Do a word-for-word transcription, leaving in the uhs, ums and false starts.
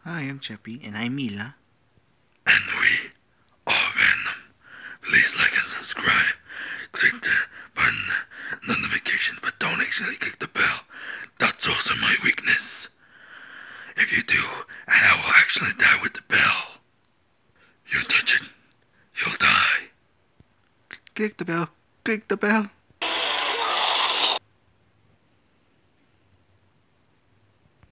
Hi, I'm Chappy, and I'm Mila. And we are Venom. Please like and subscribe. Click the button, notifications, but don't actually click the bell. That's also my weakness. If you do, and I will actually die with the bell. You touch it, you'll die. Click the bell. Click the bell.